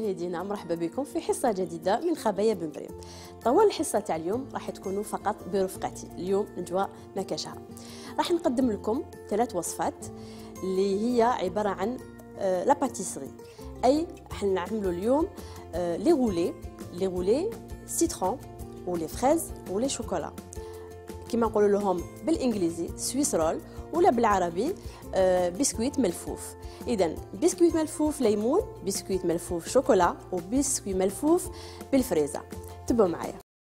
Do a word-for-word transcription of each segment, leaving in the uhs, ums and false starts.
مشاهدينا مرحبا بكم في حصة جديدة من خبايا بن بريم. طوال الحصة تاع اليوم راح تكونوا فقط برفقتي. اليوم نجوى مكاشها راح نقدم لكم ثلاث وصفات اللي هي عبارة عن آه لا باتيسري، أي راح نعملوا اليوم آه لي غولي لي غولي سيترون ولي فريز ولي شوكولا، كما نقولوا لهم بالانجليزي سويس رول، ولا بالعربي آه بسكويت ملفوف. اذا بسكويت ملفوف ليمون، بسكويت ملفوف شوكولا، وبسكويت ملفوف بالفريزه. تبعوا معايا.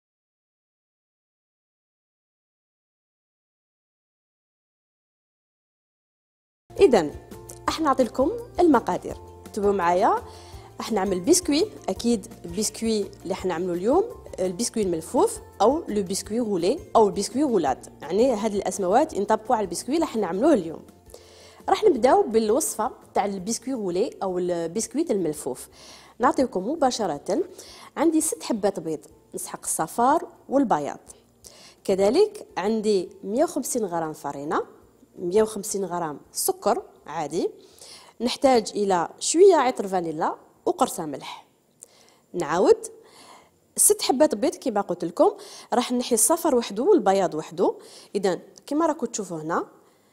اذا راح نعطي لكم المقادير، تبعوا معايا. راح نعمل بسكوي، اكيد البسكوي اللي راح نعملو اليوم البسكوي الملفوف او لو بسكوي غولي او البسكوي غولاد، يعني هاد الاسموات ينطبقوا على البسكوي اللي راح نعملوه اليوم. راح نبداو بالوصفه تاع البسكوي غولي او البسكويت الملفوف. نعطيكم مباشره. عندي ست حبات بيض، نسحق الصفار والبياض، كذلك عندي مية وخمسين غرام فرينه، مية وخمسين غرام سكر عادي، نحتاج الى شويه عطر فانيلا وقرصه ملح. نعاود ست حبات بيض كما قلت لكم، راح نحي الصفر وحده والبياض وحده. اذا كما راكم تشوفوا هنا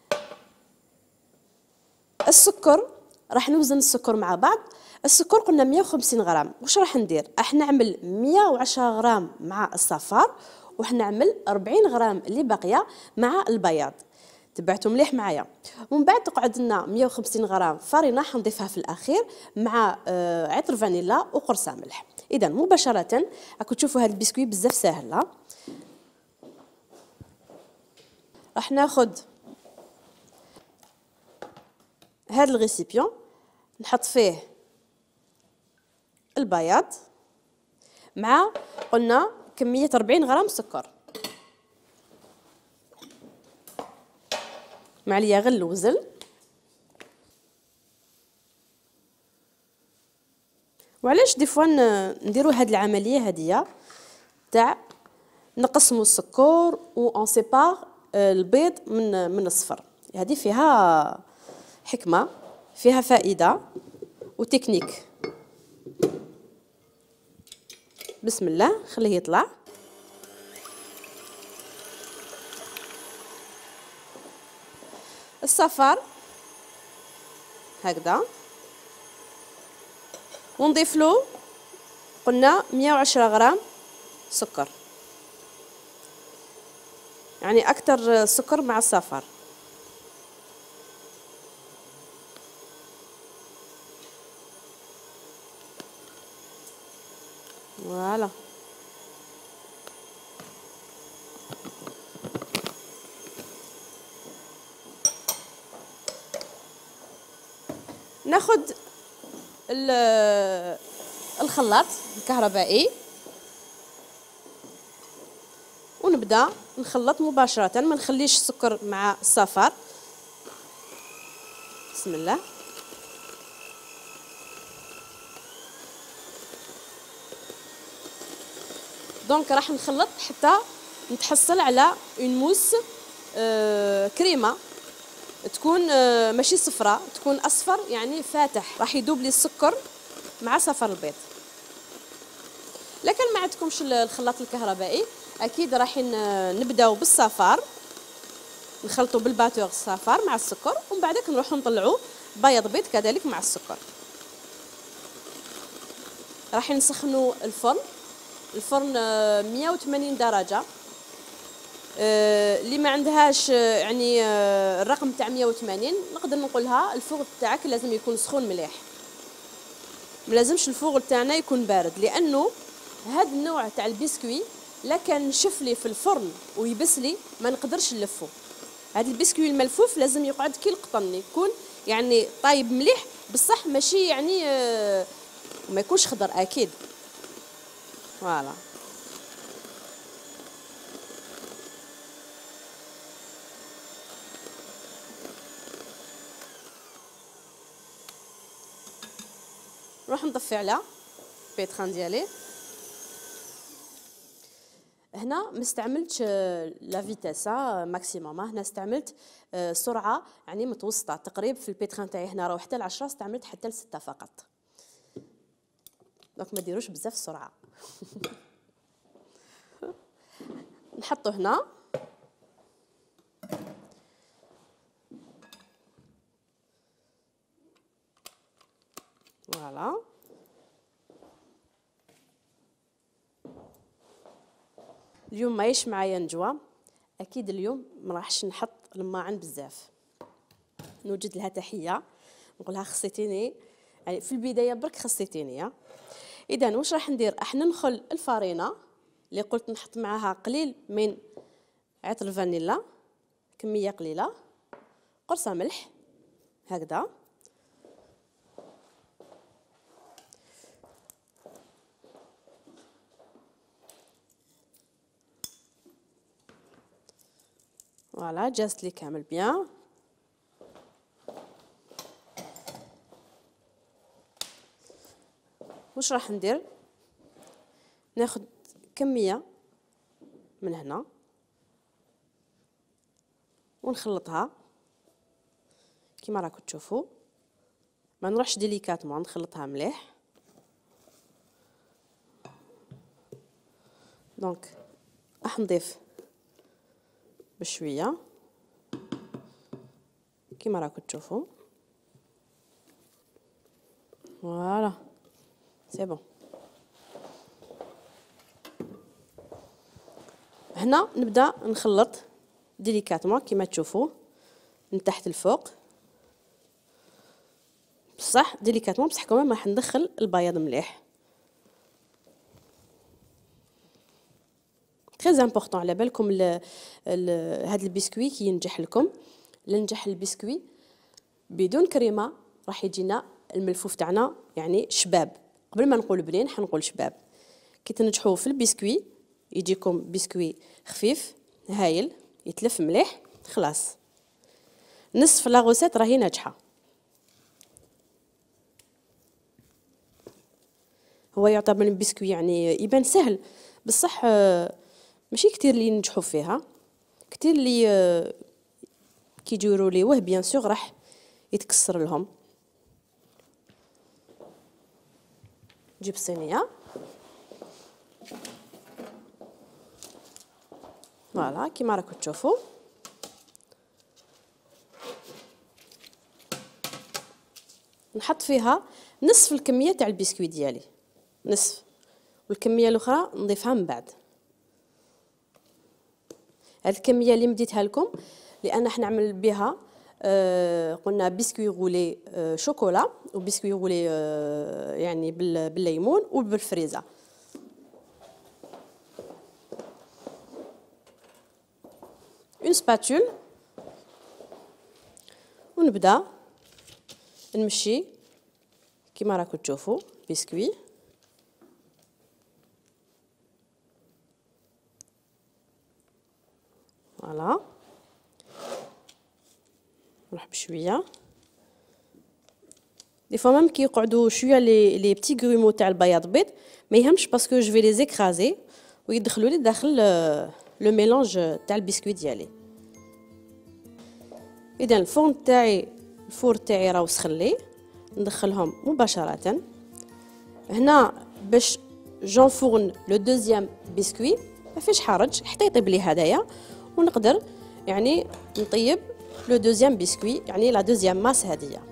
السكر، راح نوزن السكر مع بعض. السكر قلنا مية وخمسين غرام، واش راح ندير؟ راح نعمل مية وعشرة غرام مع الصفار، وراح نعمل أربعين غرام اللي باقيه مع البياض. تبعتوا مليح معايا. ومن بعد تقعد لنا مية وخمسين غرام فرينه حنضيفها في الاخير مع آه عطر فانيلا وقرصه ملح. اذا مباشره راكم تشوفوا هذا البسكويت بزاف ساهل. راح ناخذ هذا الغيسيبيون، نحط فيه البياض مع قلنا كميه أربعين غرام سكر، مع ليا غير الوزن. وعلاش دي فوا نديروا هاد العمليه هاديه تاع نقسموا السكر و اون سيبار البيض من من الصفر؟ هذه فيها حكمه، فيها فائده وتكنيك. بسم الله، خليه يطلع. الصفار هكذا، ونضيف له قلنا مية وعشرة غرام سكر، يعني اكثر سكر مع الصفار. فوالا ناخذ الخلاط الكهربائي ونبدا نخلط مباشره، ما نخليش السكر مع الصفار. بسم الله. دونك راح نخلط حتى نتحصل على اون موس آه كريمه، تكون آه ماشي صفراء، تكون اصفر يعني فاتح. راح يذوب لي السكر مع صفر البيض. لكن ما عندكمش الخلاط الكهربائي، اكيد راح نبداو بالصفار، نخلطوا بالباتور الصفار مع السكر، ومن بعدك نروحوا نطلعوا بياض بيض كذلك مع السكر. راح نسخنوا الفرن، الفرن مية وثمانين درجه. اللي ما عندهاش يعني الرقم تاع مية وثمانين نقدر نقولها الفوغ تاعك لازم يكون سخون مليح، ما لازمش الفوغ تاعنا يكون بارد، لانه هذا النوع تاع البسكوي لا كان نشف لي في الفرن ويبس لي ما نقدرش نلفه. هذا البسكوي الملفوف لازم يقعد كي القطن، يكون يعني طايب مليح بصح ماشي يعني آه ما يكونش خضر اكيد. فوالا نروح نطفي على بيتخان ديالي. هنا ما استعملتش لا فيتاس ماكسيموم، هنا استعملت سرعه يعني متوسطه تقريبا. في البيتخان تاعي هنا راهو حتى العشرة، استعملت حتى لستة فقط. دونك ما ديروش بزاف السرعه. نحطو هنا فوالا. اليوم ماهيش معايا نجوى، اكيد اليوم ما راحش نحط الماعن بزاف. نوجد لها تحيه نقولها خصيتيني، يعني في البدايه برك خصيتيني. اذا واش راح ندير؟ راح ننخل الفارينه اللي قلت نحط معاها قليل من عطر الفانيلا، كميه قليله، قرصه ملح هكذا، فوالا جازت لي كامل بيان. واش راح ندير؟ ناخذ كميه من هنا ونخلطها كيما راكم تشوفوا، ما نروحش ديليكاتمون، نخلطها مليح. دونك راح نضيف بشويه كيما راكم تشوفوا، فوالا سي بون. هنا نبدا نخلط ديليكاتمون كيما تشوفوا من تحت الفوق، بصح ديليكاتمون، بصح كمان ما راح ندخل البياض مليح. تري امبورطون على بالكم هذا البسكوي كي ينجح لكم، لنجح البسكوي بدون كريمه راح يجينا الملفوف تاعنا يعني شباب. قبل ما نقول بنين حنقول شباب. كي تنجحوا في البسكوي يجيكم بسكوي خفيف هايل يتلف مليح، خلاص نصف لا غوسيت راهي ناجحه. هو يعتبر من بسكوي يعني يبان سهل، بصح ماشي كتير اللي ينجحوا فيها، كتير اللي كي يديروا ليه بيان سور راح يتكسر لهم. جيب الصينيه فوالا كيما راكم تشوفوا، نحط فيها نصف الكميه تاع البسكوي ديالي، نصف، والكميه الاخرى نضيفها من بعد. هذه الكميه اللي مديتها لكم لان راح نعمل بها آه قلنا بسكوي غولي آه شوكولا، وبسكوي غولي آه يعني بالليمون وبالفريزه. اون سباتول، ونبدا نمشي كيما راكم تشوفوا بسكوي فوالا. نروح بشويه دي فوا ميم كي يقعدوا شويه لي لي بتي غرومو تاع البياض بيض ما يهمش، باسكو جو في لي زيكرازي ويدخلوا لي داخل لو ميلونج تاع البسكوي ديالي. اذا الفرن تاعي الفور تاعي راه وسخن لي، ندخلهم مباشره هنا باش جونفورن لو دوزيام بسكوي. ما فيش حرج حتى يطيب لي هدايا، ونقدر يعني نطيب لو دوزيام بسكوي يعني لا دوزيام ماس هديه.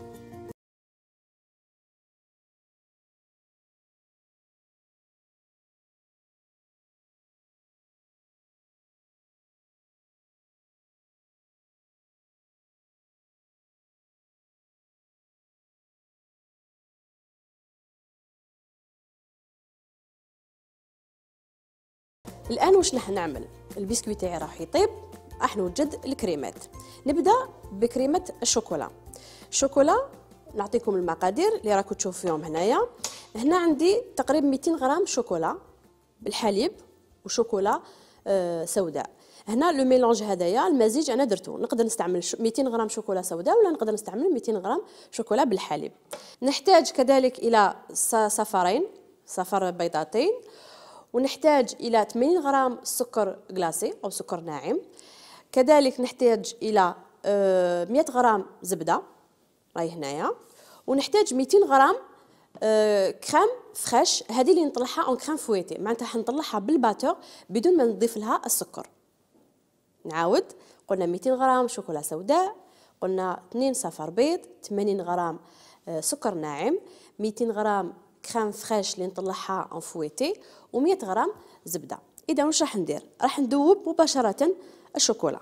الان واش راح نعمل؟ البسكوي تاعي راح يطيب، راح نوجد الكريمات. نبدا بكريمه الشوكولا. الشوكولا نعطيكم المقادير اللي راكم تشوفوهم هنايا. هنا عندي تقريبا مئتين غرام شوكولا بالحليب وشوكولا آه سوداء. هنا لو ميلونج هذايا المزيج انا درتو، نقدر نستعمل مئتين غرام شوكولا سوداء ولا نقدر نستعمل مئتين غرام شوكولا بالحليب. نحتاج كذلك الى صفرين، صفر بيضتين، ونحتاج إلى ثمانين غرام سكر غلاسي أو سكر ناعم. كذلك نحتاج إلى مئة غرام زبدة راهي هنايا، ونحتاج مئتين غرام آه كريم فريش، هذه اللي نطلعها اون كريم فويتي، معناتها حنطلعها بالباتور بدون ما نضيف لها السكر. نعاود، قلنا مئتين غرام شوكولا سوداء، قلنا اثنين صفر بيض، ثمانين غرام آه سكر ناعم، مئتين غرام كريم فريش اللي نطلعها اون فويتي، و100 غرام زبده. اذا واش راح ندير؟ راح ندوب مباشره الشوكولا.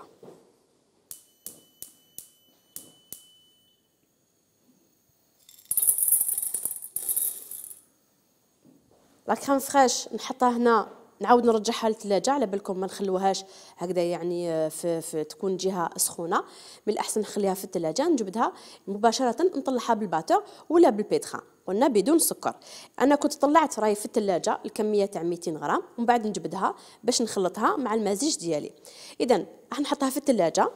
لا كريم فريش نحطها هنا، نعاود نرجعها للثلاجه، على بالكم ما نخلوهاش هكذا يعني في, في تكون جهه سخونه، من الاحسن نخليها في الثلاجه. نجبدها مباشره نطلعها بالباتور ولا بالبيتخان، قلنا بدون سكر. انا كنت طلعت راي في الثلاجه الكميه تاع مئتين غرام، ومن بعد نجبدها باش نخلطها مع المزيج ديالي. اذا راح نحطها في الثلاجه.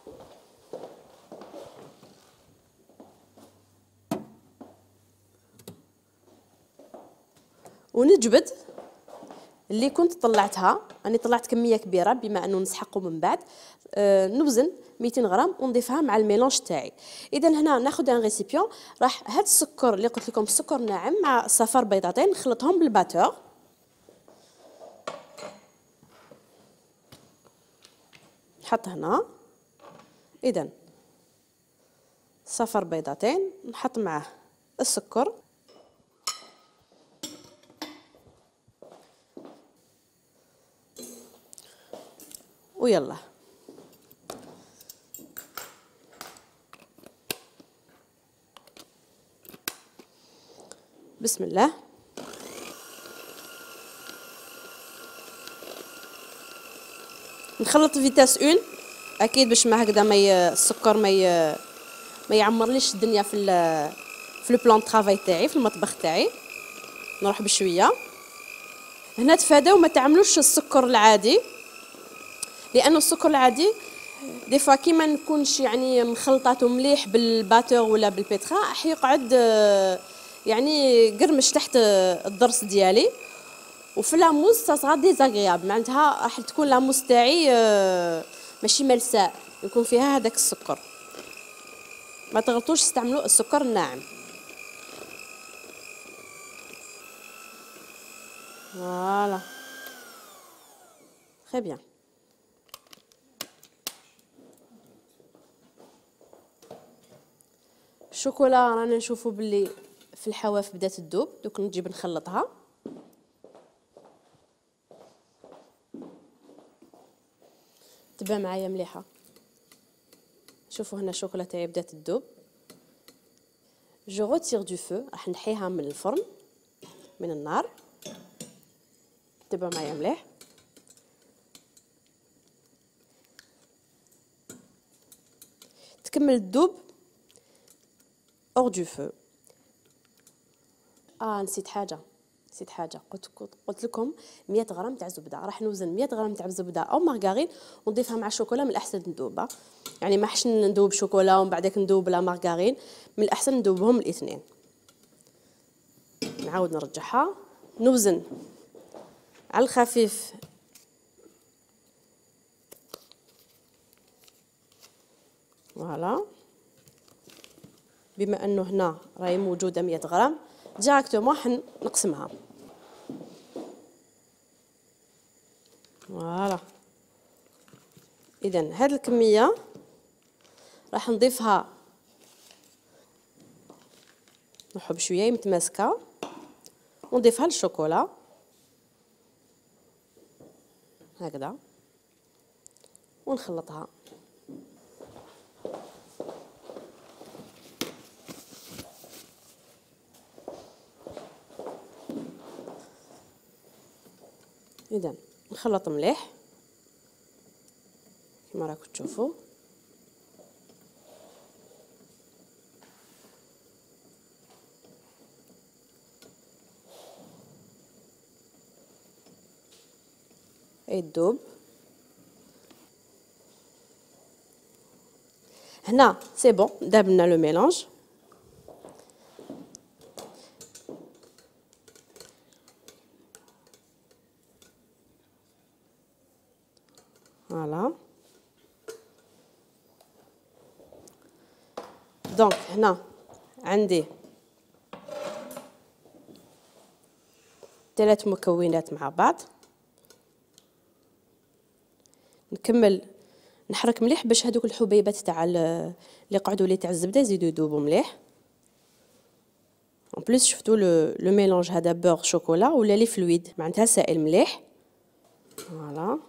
ونجبد اللي كنت طلعتها، راني طلعت كميه كبيره بما انه نسحقوا من بعد. آه نوزن مئتين غرام ونضيفها مع الميلونج تاعي. اذا هنا ناخذ ان ريسيبيون، راح هاد السكر اللي قلت لكم سكر ناعم مع صفر بيضتين نخلطهم بالباتور. نحط هنا، اذا صفر بيضتين نحط معاه السكر، ويلا بسم الله. نخلط فيتاس اون اكيد باش ما هكذا ما السكر ما ما يعمرليش الدنيا في في البلان طرافاي تاعي، في المطبخ تاعي. نروح بشويه هنا. تفاداو ما تعملوش السكر العادي، لانه السكر العادي دي فوا كيما نكونش يعني مخلطاته مليح بالباتور ولا بالبيتخا، راح يقعد يعني قرمش تحت الضرس ديالي، وفي لاموس سا ديزاغرياب، معناتها راح تكون لاموس تاعي ماشي ملساء، يكون فيها هذاك السكر. ما تغلطوش استعملوا السكر الناعم. فوالا très bien. الشوكولا رانا نشوفوا باللي في الحواف بدات تذوب، دوك نجيب نخلطها. تبع معايا مليحه. شوفوا هنا الشوكولا تاعي بدات تذوب. جو روتير دو فو، راح نحيها من الفرن من النار. تبع معايا مليح. تكمل تذوب اور دو فو. اه نسيت حاجه نسيت حاجه قلت قلت لكم مئة غرام تاع زبده. راح نوزن مئة غرام تاع زبده او مارغرين ونضيفها مع الشوكولا، من الاحسن ندوبها، يعني ما حش ندوب شوكولا ومن بعدك ندوب لا مارغرين، من الاحسن ندوبهم الاثنين. نعاود نرجعها، نوزن على الخفيف فوالا. بما انه هنا راهي موجوده مئة غرام ديراكتومون حنقسمها فوالا. اذا هذه الكميه راح نضيفها، نروحو بشويه متماسكه، ونضيفها للشوكولا هكذا ونخلطها. اذا نخلط مليح كما راكم تشوفوا. يذوب هنا سي بون، داب لنا لو ميلونج. فوالا دونك هنا عندي ثلاث مكونات مع بعض. نكمل نحرك مليح باش هذوك الحبيبات تاع اللي قعدوا لي تاع الزبده يزيدوا يذوبوا مليح. ان بليس شفتوا لو لو ميلونج هذا بور شوكولا ولا لي فلويد معناتها سائل مليح. فوالا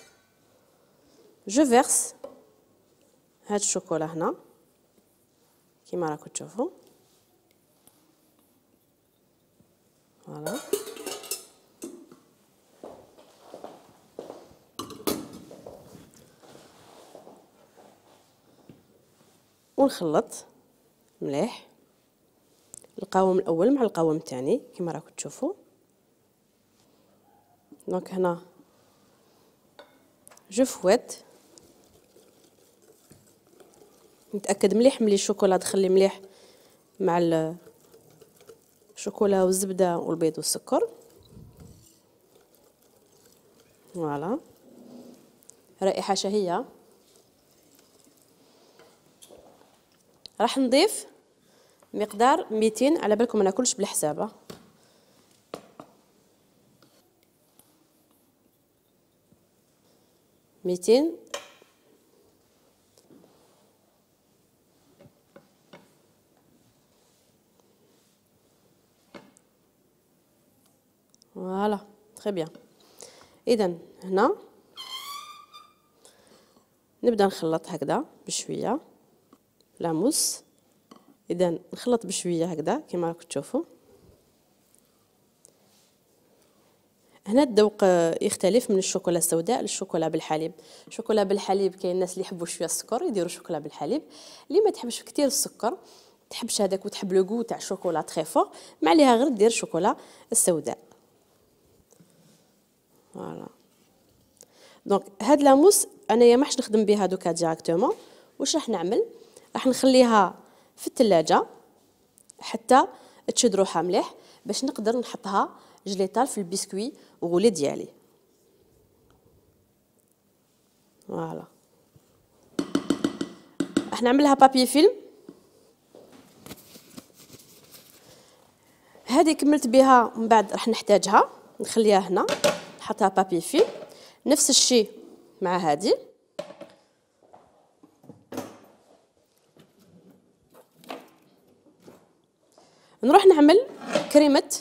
جو فيرس هاد الشوكولا هنا كيما راكم تشوفوا. فوالا ونخلط مليح القوام الاول مع القوام الثاني كما راكم تشوفوا. دونك هنا جو فويت، نتاكد مليح ملي الشوكولا دخل مليح مع الشوكولا والزبده والبيض والسكر. فوالا رائحه شهيه. راح نضيف مقدار ميتين، على بالكم ما ناكلش بالحسابه. ميتين فوالا تري بيان. اذا هنا نبدا نخلط هكذا بشويه لاموس. اذا نخلط بشويه هكذا كما راكم تشوفوا. هنا الذوق يختلف من الشوكولا السوداء للشوكولا بالحليب. الشوكولا بالحليب كاين الناس اللي يحبوا شويه السكر يديروا شوكولا بالحليب، اللي ما تحبش كثير السكر تحبش هذاك وتحب لو غو تاع الشوكولا تري فور ما عليها غير دير الشوكولا السوداء. فوالا دونك هاد لاموس انايا ما حش نخدم بها دوكا ديراكتومون. واش راح نعمل؟ راح نخليها في الثلاجه حتى تشد روحها مليح باش نقدر نحطها جليطال في البسكوي غولي ديالي. فوالا راح نعملها بابي فيلم. هذه كملت بها، من بعد راح نحتاجها نخليها هنا نحطها بابي فيلم. نفس الشيء مع هذه. نروح نعمل كريمه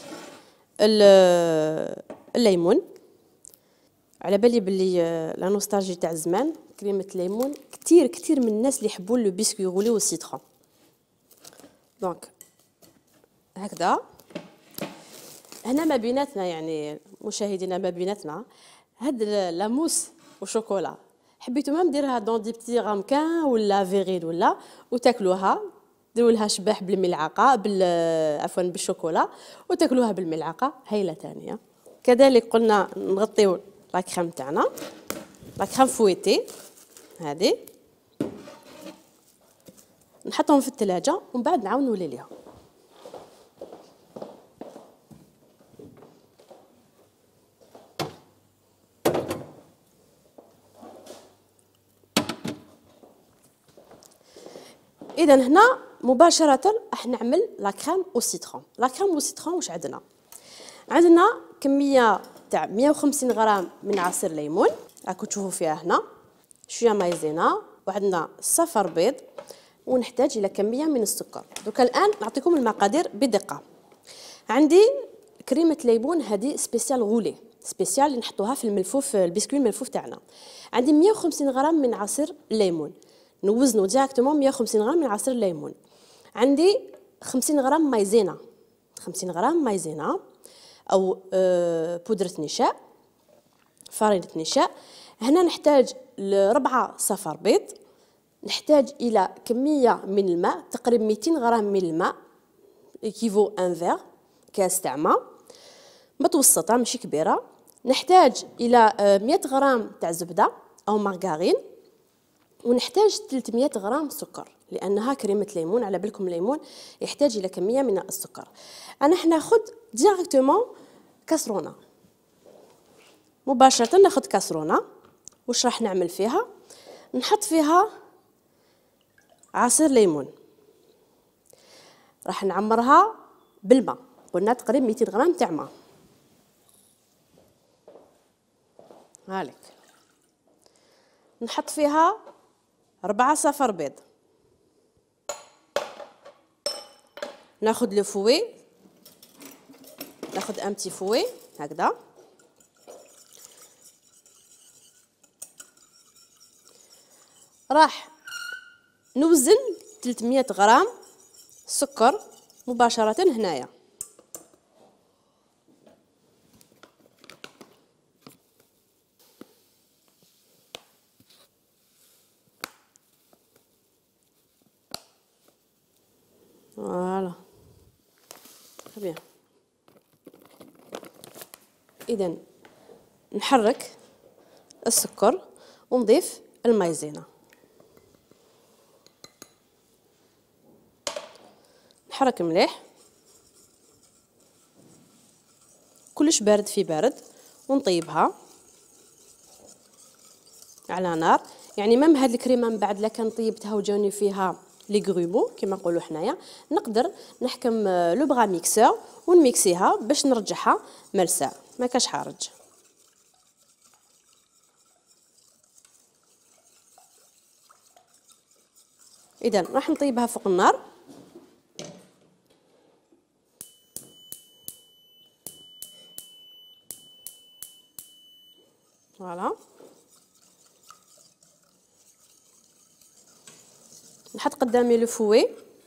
الليمون. على بالي بلي لا نوستالجي تاع زمان كريمه الليمون كثير كثير من الناس اللي يحبوا لو بيسكوي غولي والسيترون. دونك هكذا هنا ما بيناتنا يعني مشاهدينا ما بيناتنا هاد لاموس وشوكولا حبيتو ما نديرها دون دي بتي غامكان ولا فيغيد ولا وتاكلوها ديروا لها شباح بالملعقه بال عفوا بالشوكولا وتاكلوها بالملعقه هايله ثانيه. كذلك قلنا نغطيو لا كريم تاعنا لا كريم فويتي هذه نحطهم في الثلاجه ومن بعد نعاود نولي ليها. اذا هنا مباشره راح نعمل لا كريم او سيترون. لا كريم او سيترون واش عندنا؟ عندنا كميه تاع مية وخمسين غرام من عصير ليمون راكم تشوفوا فيها هنا، شويه مايزينا، وعندنا صفر بيض، ونحتاج الى كميه من السكر. دوكا الان نعطيكم المقادير بدقه. عندي كريمه ليمون هذه سبيسيال غولي سبيسيال اللي نحطوها في الملفوف البسكوي الملفوف تاعنا. عندي مية وخمسين غرام من عصير الليمون، نوزنوا ديريكتومون مية وخمسين غرام من عصير الليمون. عندي خمسين غرام مايزينا، خمسين غرام مايزينا او آه بودره نشاء، فرينه نشاء. هنا نحتاج لربعة صفر بيض، نحتاج الى كميه من الماء تقريبا ميتين غرام من الماء ايكيفو ان فير كاس تاع ماء متوسطه ماشي كبيره. نحتاج الى مية غرام تاع زبده او مارغارين، ونحتاج ثلاثمية غرام سكر لانها كريمه ليمون. على بالكم الليمون يحتاج الى كميه من السكر. انا حناخذ ديريكتومون كاسرونه، مباشره ناخذ كاسرونه. واش راح نعمل فيها؟ نحط فيها عصير ليمون، راح نعمرها بالماء، قلنا تقريبا ميتين غرام تاع ماء. هالك نحط فيها ربعة صفر بيض، ناخد لو فوي، ناخد ان بتي فوي هكذا، راح نوزن ثلاثمية غرام سكر مباشرة هنايا. فوالا بيان. اذا نحرك السكر ونضيف المايزينا، نحرك مليح كلش بارد في بارد، ونطيبها على نار. يعني مام هاد الكريمه من بعد لا كان طيبتها وجاوني فيها لي غرومو كيما نقولوا حنايا، نقدر نحكم لو بغا ميكسور ونميكسيها باش نرجعها ملساء، ما كاش حارج. اذا راح نطيبها فوق النار. فوالا نحط قدامي لو فوي،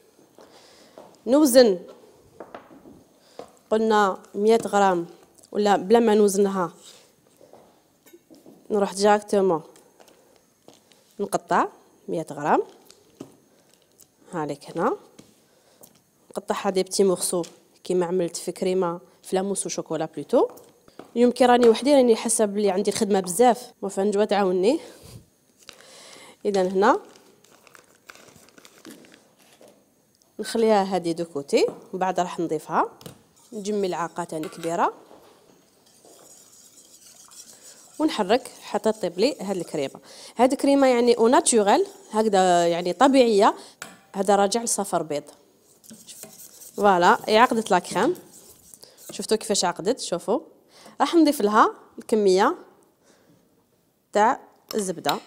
نوزن قلنا مية غرام ولا بلا ما نوزنها، نروح ديراكتومون نقطع مية غرام هاليك هنا، نقطعها دي بتي مورسو كيما عملت في كريمه في لاموس وشوكولا بلوتو. اليوم كي راني وحدي راني حاسه بلي عندي الخدمه بزاف، وفا نجوى تعاوني. اذا هنا نخليها هذه دو كوتي، ومن بعد راح نضيفها، نجيب ملعقه تاني كبيره ونحرك حتى تطيب لي هاد الكريمه. هاد الكريمه يعني او ناتوريل هكذا، يعني طبيعيه. هذا راجع لصفر بيض. فوالا عقدت لا كريم، شفتوا كيفاش عقدت؟ شوفوا. راح نضيف لها الكميه تاع الزبده،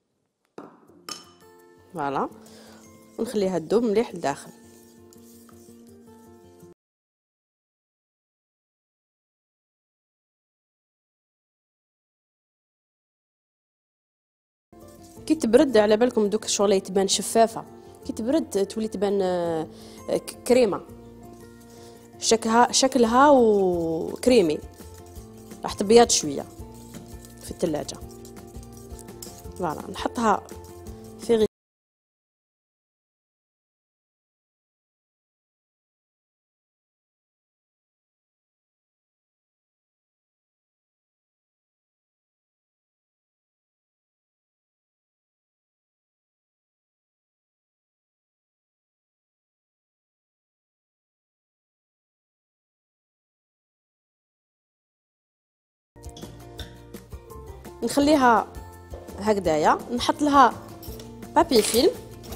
فوالا، ونخليها تذوب مليح لداخل. كي تبرد على بالكم دوك الشغله تبان شفافه، كي تبرد تولي تبان كريمه، شكلها شكلها وكريمي، راح تبيض شويه في الثلاجه. فوالا نحطها في غي... نخليها هكذايا، نحط لها بابي فيلم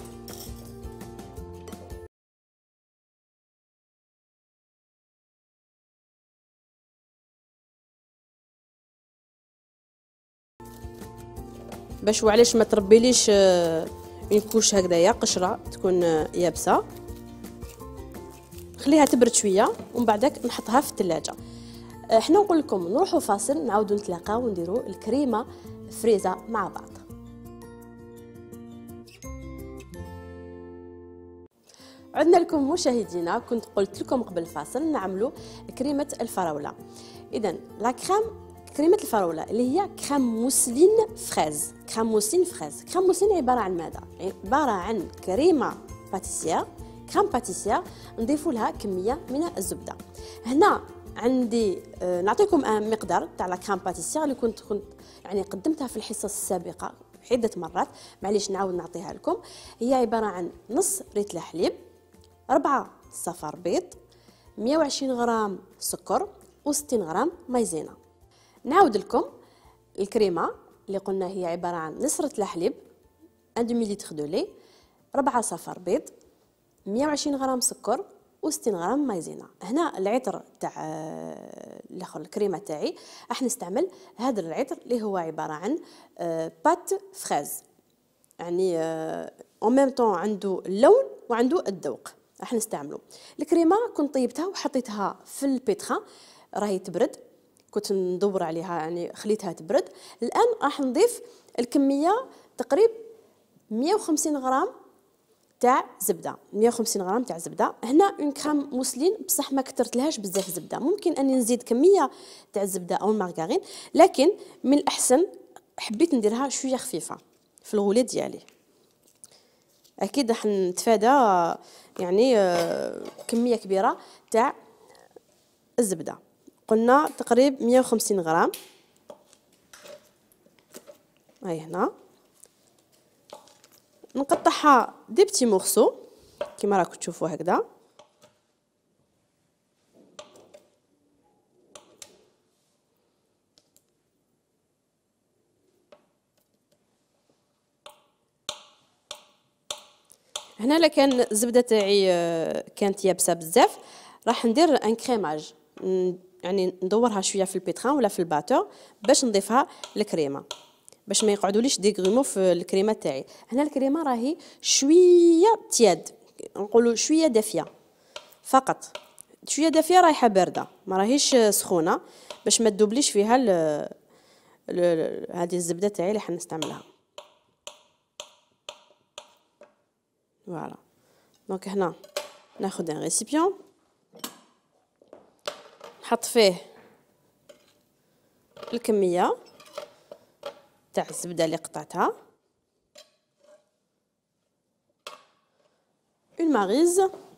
باش وعلاش ما تربيليش نكوش هكذايا قشره تكون يابسه. خليها تبرد شويه ومن بعدك نحطها في الثلاجه. احنا نقول لكم نروحوا فاصل، نعاودوا نتلاقاو ونديروا الكريمه فريزه مع بعض. عدنا لكم مشاهدينا. كنت قلت لكم قبل الفاصل نعملوا كريمه الفراوله. اذا لا كريم كريمه الفراوله اللي هي كريم موسلين فريز. كريم موسلين فريز كريم موسلين عباره عن ماذا؟ عباره عن كريمه باتيسير، كريم باتيسير نضيفوا لها كميه من الزبده. هنا عندي آه نعطيكم مقدار تاع لا كريم باتيسير اللي كنت كنت يعني قدمتها في الحصص السابقه عده مرات، معليش نعاود نعطيها لكم. هي عباره عن نص ريتل حليب، أربعة صفار بيض، مية وعشرين غرام سكر، وستين غرام مايزينا. نعاود لكم الكريمه اللي قلنا هي عباره عن نص ريتل حليب، واحد مليلتر دو لي، أربعة صفار بيض، مية وعشرين غرام سكر، وستين غرام مايزينا. هنا العطر تاع الاخر الكريمه تاعي راح نستعمل هذا العطر اللي هو عباره عن بات فريز، يعني اون ميم طون عنده اللون وعنده الذوق. راح نستعمله. الكريمه كنت طيبتها وحطيتها في البيتخا، راهي تبرد، كنت ندور عليها يعني خليتها تبرد. الان راح نضيف الكميه تقريبا مية وخمسين غرام تاع زبده، مية وخمسين غرام تاع زبده. هنا اون كرام موسلين، بصح ما كثرتلهاش بزاف زبده، ممكن اني نزيد كميه تاع الزبده او المارغرين، لكن من الاحسن حبيت نديرها شويه خفيفه في الغولي ديالي. اكيد راح نتفادى يعني كميه كبيره تاع الزبده. قلنا تقريبا مية وخمسين غرام. هاي هنا نقطعها دي بتي مورسو كيما راكم تشوفوا هكذا. هنا لا كان الزبده تاعي كانت يابسه بزاف، راح ندير ان كريماج، يعني ندورها شويه في البيتران ولا في الباتور باش نضيفها للكريمه، باش ما يقعدوليش دي غرومو في الكريمه تاعي. هنا الكريمه راهي شويه تياد، نقولوا شويه دافيه فقط، شويه دافيه رايحه بارده، ما راهيش سخونه، باش ما تذوبليش فيها هذه الزبده تاعي اللي حنستعملها. فوالا. دونك هنا ناخذ ان ريسيبيون، نحط فيه الكميه تاع الزبده اللي قطعتها، اون ماريز،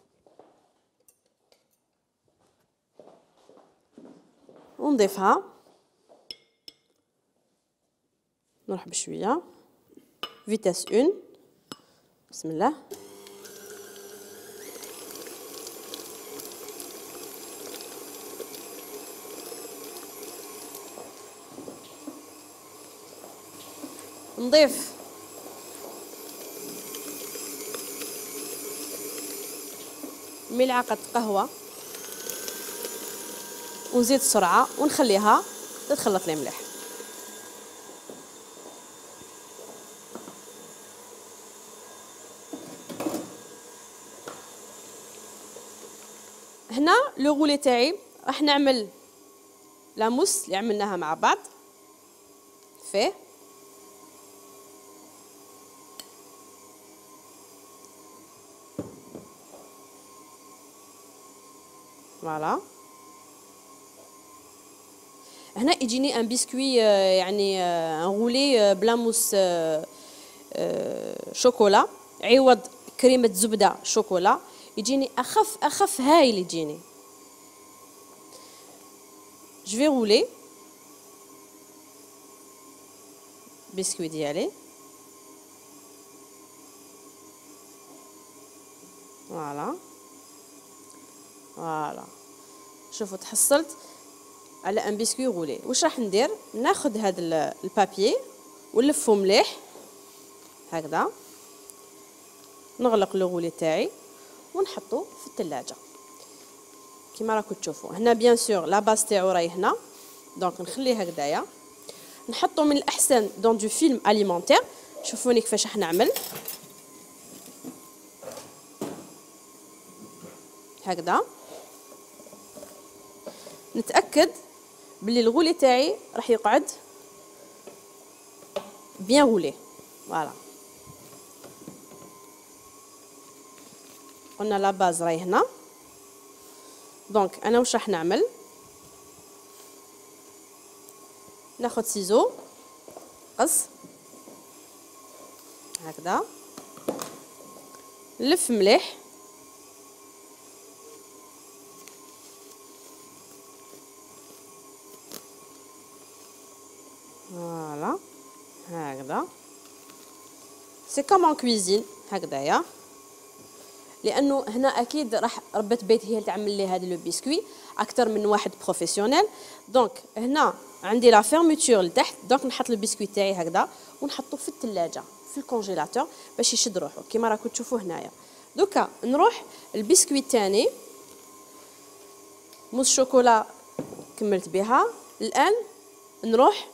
ونضيفها، نروح بشويه فيتاس اون. بسم الله. نضيف ملعقة قهوة ونزيد السرعة ونخليها تتخلط لي مليح. هنا لو غولي تاعي راح نعمل لاموس اللي عملناها مع بعض فيه، فوالا. هنا يجيني ان بسكوي يعني ان غولي بلا موس شوكولا عوض كريمه زبده شوكولا، يجيني اخف اخف هايل يجيني. جو في رولي بسكوي ديالي، فوالا فوالا. شوفوا تحصلت على ان بسكوي غولي. واش راح ندير؟ ناخذ هذا البابي ونلفو مليح هكذا، نغلق لو غولي تاعي ونحطو في الثلاجه كيما راكم تشوفوا. هنا بيان سور لا باس تاعو راهي هنا، دونك نخليه هكذايا. نحطو من الاحسن دون دو فيلم اليمونتير. شوفوني كيفاش راح نعمل هكذا، نتاكد بلي الغولي تاعي راح يقعد بيان غولي. فوالا، قلنا لا باز راهي هنا. دونك انا واش راح نعمل؟ ناخذ سيزو قص هكذا، نلف مليح، فوالا هكذا. سي كوم ان كويزين هكذايا، لانه هنا اكيد راح ربة بيت هي اللي تعمل لي هذا لو بسكوي اكثر من واحد بروفيسيونيل. دونك هنا عندي لا فيرميتور لتحت، دونك نحط البسكوي تاعي هكذا ونحطو في الثلاجه في الكونجيلاتور باش يشد روحو كيما راكم تشوفوا هنايا. دوكا نروح البسكوي الثاني موس شوكولا كملت بها. الان نروح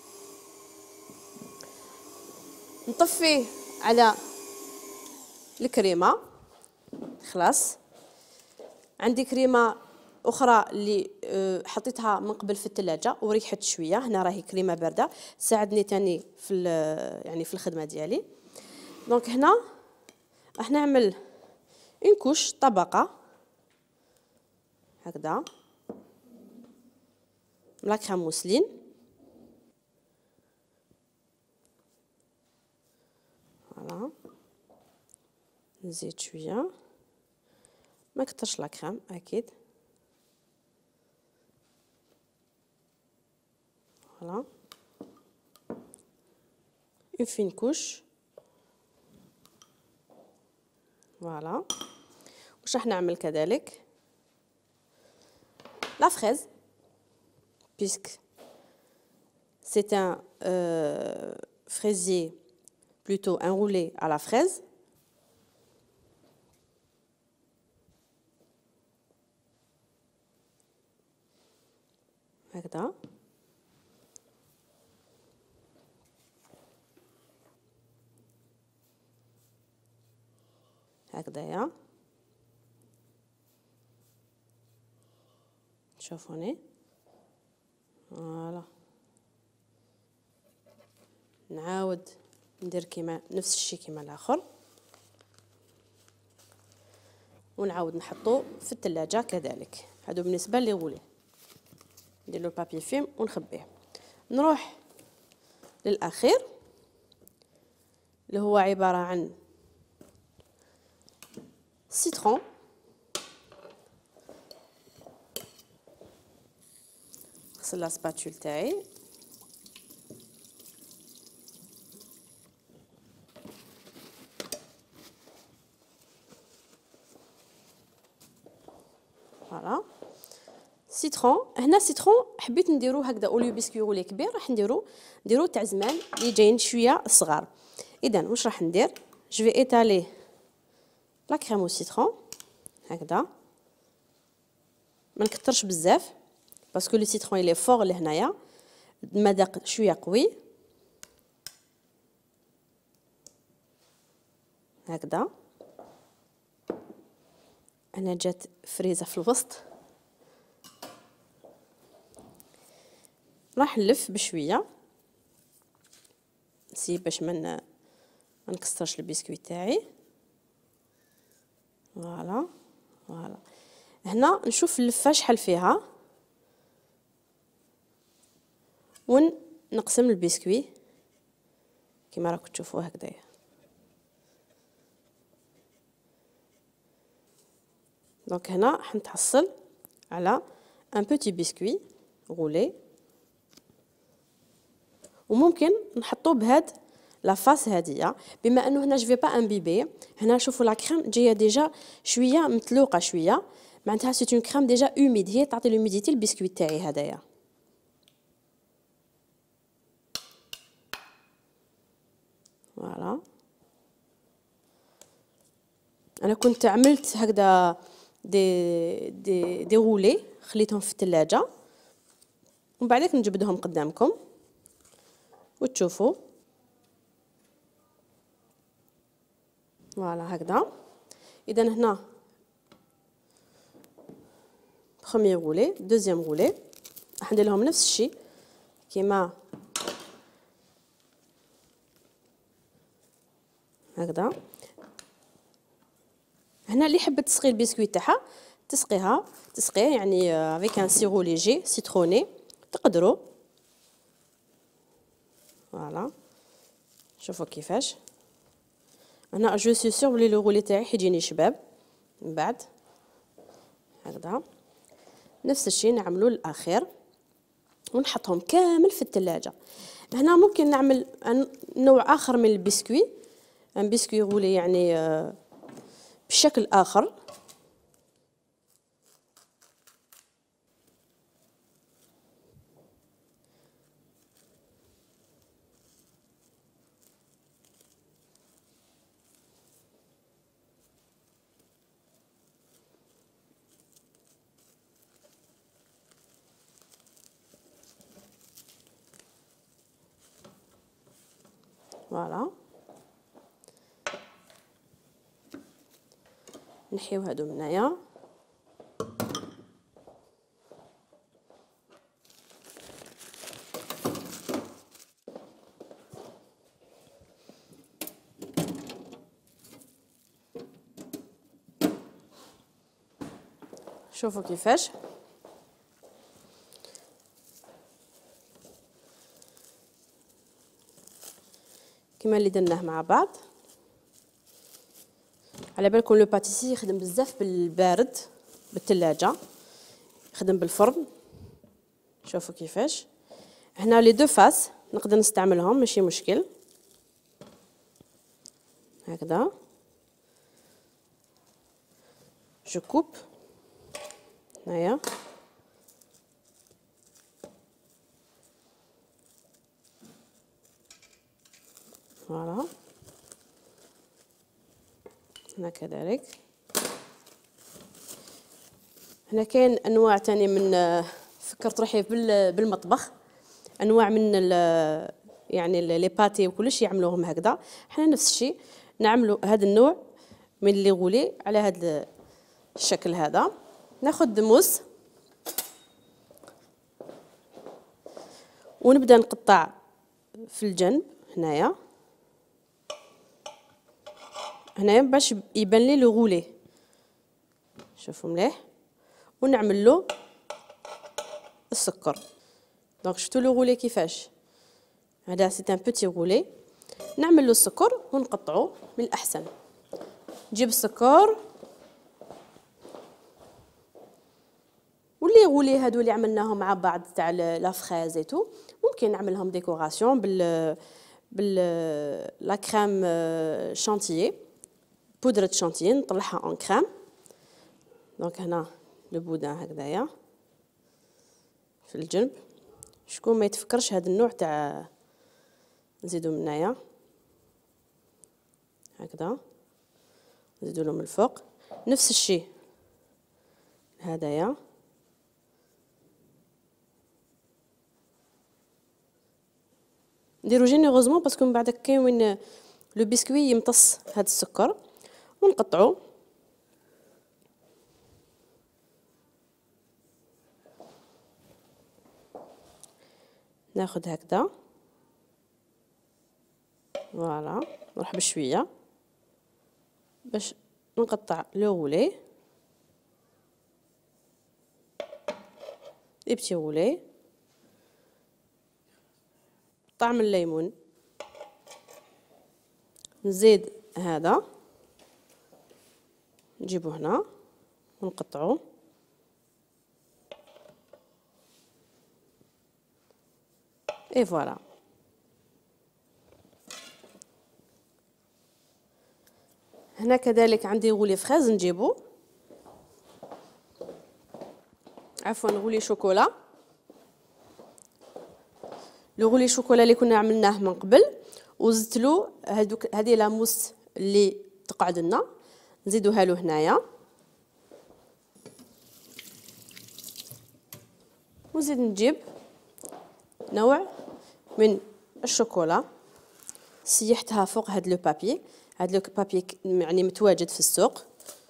نطفيه على الكريمه. خلاص عندي كريمه اخرى اللي حطيتها من قبل في الثلاجه وريحت شويه. هنا راهي كريمه بارده ساعدني تاني في يعني في الخدمه ديالي. دونك هنا راح نعمل اون كوش طبقه هكذا من لاكريم موسلين. فوالا نزيد شويه ما كترش لاكريم اكيد. فوالا اون فين كوش. فوالا واش راح نعمل كذلك لا فريز puisque c'est un euh, fraisier plutôt enroulé à la fraise. هكذا هكذايا شوفوني. فوالا نعاود ندير كيما نفس الشيء كيما الاخر ونعاود نحطو في الثلاجه كذلك. هادو بالنسبه لي غولي. ندير له بابي فيلم ونخبيه. نروح للاخير اللي هو عباره عن سيترون. نغسل لا سباتول تاعي. فوالا سيترون. هنا سيترون حبيت نديرو هكذا اوليو بسكوي رولي كبير راح نديرو نديرو تاع زمان اللي جايين شويه صغار. اذا واش راح ندير جو في ايطالي لا كريم او سيترون هكذا ما نكثرش بزاف باسكو لو سيترون يلي فور لهنايا المذاق شويه قوي هكذا. انا جات فريزه في الوسط راح نلف بشويه سي باش من ما نكسرش البسكويت تاعي. فوالا فوالا هنا نشوف اللفه شحال فيها ونقسم البسكوي كما راكم تشوفوا هكذايا. دونك هنا راح نتحصل على ان بوتي بسكوي غولي وممكن نحطوه بهاد لا فاس هاديه بما انه هنا جو في با امبيبي. هنا شوفوا لا كريم جايه ديجا شويه متلوقه شويه معناتها سي اون كريم ديجا اوميد هي تعطي لوميديتي البسكويت تاعي هدايا. فوالا انا كنت عملت هكذا دي دي دي غولي خليتهم في الثلاجه ومن بعدك نجبدهم قدامكم وتشوفوا. فوالا هكذا. اذا هنا بروميير غولي دوزيام غولي راح ندير لهم نفس الشيء كيما هكذا. هنا اللي حبت تسقي البسكويت تاعها تسقيها تسقيه يعني افيك ان سيرو ليجي سيتروني تقدروا. فوالا شوفوا كيفاش انا جو سي سور بلي لو غولي تاعي حيجيني شباب من بعد هكذا. نفس الشيء نعملوا للاخير ونحطهم كامل في الثلاجه. هنا ممكن نعمل نوع اخر من البسكوي ان بسكوي غولي يعني بشكل اخر. فوالا. نحيو هادو منايا. شوفوا كيفاش كما اللي درناه مع بعض. على بالكم لو باتيسي يخدم بزاف بالبارد بالثلاجه، يخدم بالفرن. شوفوا كيفاش هنا لي دو فاس نقدر نستعملهم ماشي مشكل. هكذا جو كوب هنايا. فوالا هنا كذلك. هنا كاين انواع تاني من، فكرت روحي بالمطبخ، انواع من يعني لي باتي وكلش يعملوهم هكذا. حنا نفس الشيء نعملوا هذا النوع من لي غولي على هذا الشكل هذا. ناخذ موس ونبدا نقطع في الجنب هنايا هنايا باش يبان لي لو غولي. شوفوا مليح. ونعمل له السكر. دونك شفتوا لو غولي كيفاش، هذا سي ان بوتي غولي. نعمل له السكر ونقطعه من الاحسن. نجيب السكر واللي غولي هادو اللي عملناهم مع بعض تاع لا فريز ايتو، ممكن نعملهم ديكوراسيون بال بال لا كريم شانتيي، بودرة شانتيي نطلعها اون كريم. دونك هنا لو بودان هكذايا في الجنب. شكون ما يتفكرش هذا النوع تاع نزيدو منايا هكذا، نزيدو له من الفوق نفس الشيء هدايا. نديرو جينيروزمون باسكو من بعد كاين وين لو بسكوي يمتص هذا السكر. ونقطعو ناخذ هكذا. فوالا نروح بشويه باش نقطع لو غولي لي بتي غولي. طعم الليمون نزيد هذا نجيبو هنا ونقطعو. اي فوالا. هنا كذلك عندي غولي فريز نجيبو، عفوا غولي شوكولا. لو غولي شوكولا اللي كنا عملناه من قبل وزدتلو هذوك هذه لاموس اللي تقعد لنا نزيدوها له هنايا. ونزيد نجيب نوع من الشوكولا سيحتها فوق هاد لو بابي. هاد لو بابي يعني متواجد في السوق.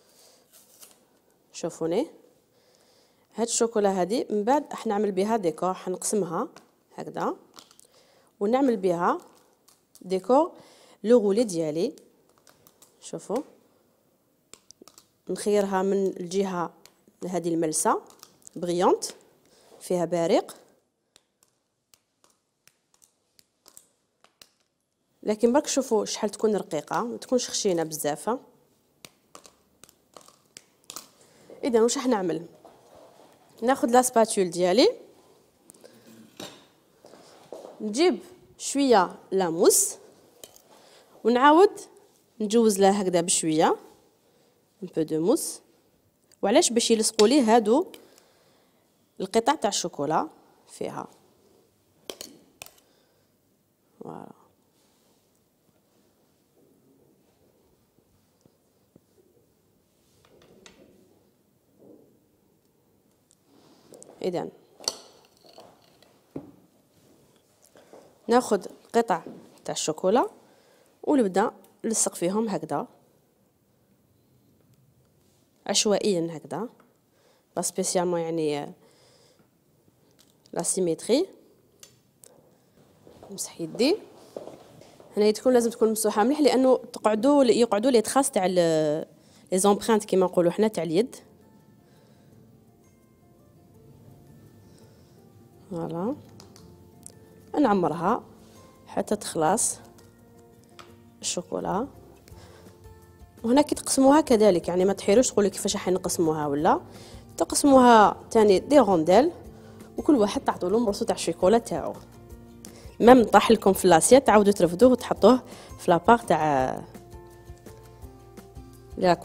شوفوني هاد الشوكولا هادي من بعد راح نعمل بها ديكور. حنقسمها هكذا ونعمل بها ديكور لو غولي ديالي. شوفوا نخيرها من الجهه هذه الملسه بريونت فيها بارق، لكن برك شوفوا شحال تكون رقيقه ما تكونش خشينه بزاف. اذا واش راح نعمل؟ ناخذ لا سباتول ديالي، نجيب شويه لاموس ونعاود نجوز لها هكذا بشويه un peu de mousse. وعلاش؟ باش يلصقوا ليه هادو القطع تاع الشوكولا فيها. فوالا اذا ناخذ قطع تاع الشوكولا ونبدا نلصق فيهم هكذا عشوائيا هكذا، با سبيسيالمون يعني لا سيميتري. نمسح يدي. هنا يدكم لازم تكون ممسوحه مليح لانه تقعدوا يقعدوا لي تراس تاع لي زومبرانت كيما نقولوا حنا تاع اليد. فوالا نعمرها حتى تخلص الشوكولا. وهنا كي تقسموها كذلك يعني ما تحيروش تقولوا كيفاش راح نقسموها، ولا تقسموها تاني دي رونديل وكل واحد تعطوا له مرسو تاع الشوكولا تاعو. ميم طاح لكم في لاسيت تعاودوا ترفدوه وتحطوه في لاباغ تاع لا.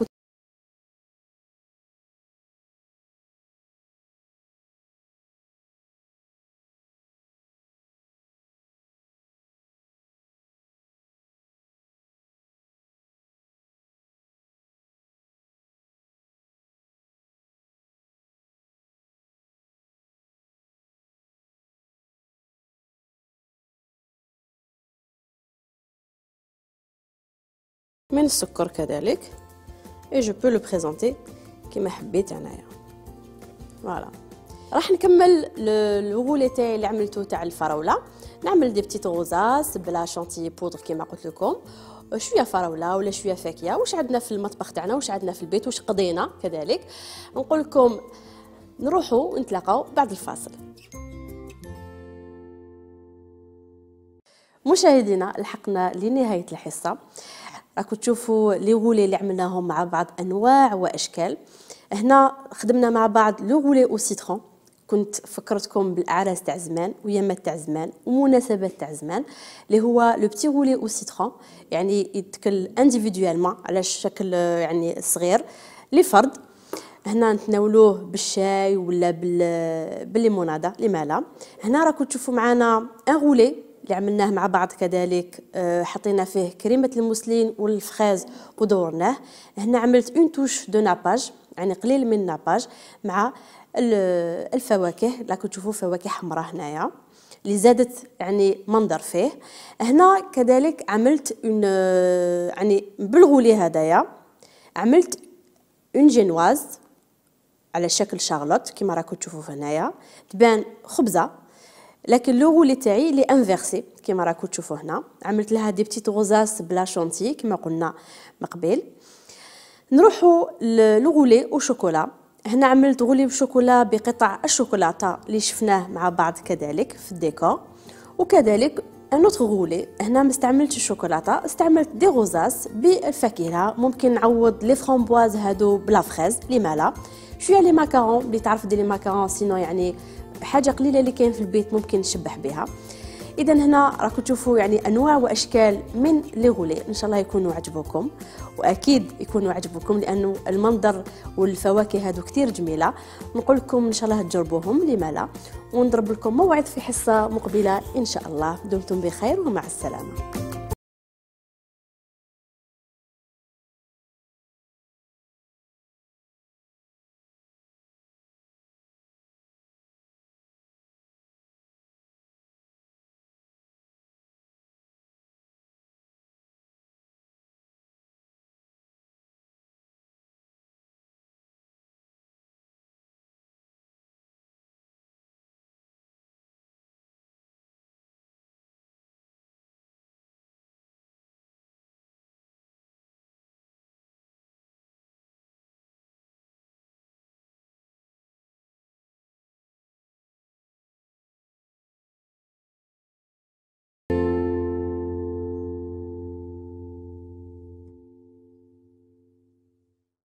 من السكر كذلك اي جو بو لو بريزونتي كيما حبيت انايا. فوالا راح نكمل الغولي تاعي اللي عملته تاع الفراوله. نعمل دي بتيت غوزاس بلا شونتي بودر كيما قلت لكم، شويه فراوله ولا شويه فاكهه. واش عندنا في المطبخ تاعنا، واش عندنا في البيت، واش قضينا كذلك. نقول لكم نروحوا ونتلاقاو بعد الفاصل. مشاهدينا لحقنا لنهايه الحصه. راكم تشوفوا لي غولي اللي عملناهم مع بعض انواع واشكال. هنا خدمنا مع بعض لو غولي او سيترون، كنت فكرتكم بالاعراس تاع زمان ويامات تاع زمان ومناسبات تاع زمان، اللي هو لو بتي غولي او سيترون، يعني يتكل انديفيدوالمون على شكل يعني صغير لفرد. هنا نتناولوه بالشاي ولا بالليموناده لمالا. هنا راكم تشوفوا معنا ان غولي اللي عملناه مع بعض كذلك، حطينا فيه كريمه الموسلين والفخاز ودورناه. هنا عملت اون توش دو ناباج، يعني قليل من الناباج مع الفواكه. راكم تشوفوا فواكه حمراء هنايا اللي زادت يعني منظر فيه. هنا كذلك عملت اون يعني بالغولي هدايا عملت اون جينواز على شكل شارلوت كيما راكم تشوفوا هنايا، تبان خبزه لكن لو غولي تاعي لي انفيرسي كيما راكم تشوفوا هنا. عملت لها دي بتيت غوزاس بلا شونتي كيما قلنا مقبل. نروحوا لو غولي او شوكولا. هنا عملت غولي بالشوكولا بقطع الشوكولاته اللي شفناه مع بعض كذلك في الديكور. وكذلك نوتر غولي هنا ما استعملتش الشوكولاته، استعملت دي غوزاس بالفاكهه. ممكن نعوض لي فرامبواز هادو بلا فريز لمالا. شويه لي ماكارون اللي تعرف دير لي ماكارون سينو يعني حاجه قليله اللي كاين في البيت ممكن نشبح بها. اذا هنا راكم تشوفوا يعني انواع واشكال من لي غولي، ان شاء الله يكونوا عجبوكم واكيد يكونوا عجبوكم لانه المنظر والفواكه هادو كثير جميله. نقول لكم ان شاء الله تجربوهم لمالا، ونضرب لكم موعد في حصه مقبله ان شاء الله. دمتم بخير ومع السلامه.